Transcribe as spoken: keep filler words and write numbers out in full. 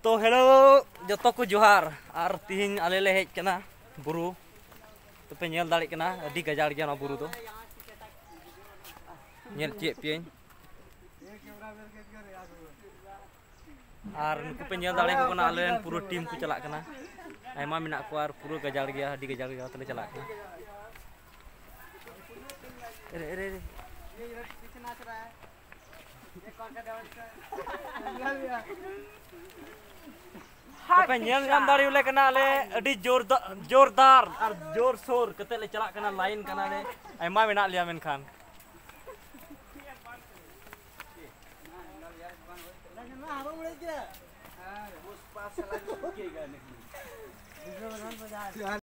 तो हेलो जो को जोहार और तीन आले ले हेज कना बुरु तो पे नेल दाड़ी कना अडी गजाड़ गया ना बुरु दो नेल चे पियन और नुकु पे नेल दाड़ी को कना आले पूरा टीम को चला कना आयमा मेना को और पूरा गजाड़ गया अडी गजाड़ गया तले चला कना अरे अरे पे नेल नाम दाड़ी ले कना ले अडी जोरदार जोरदार और जोर शोर कते ले चला कना लाइन कना ले आयमा मेना लिया मेनखान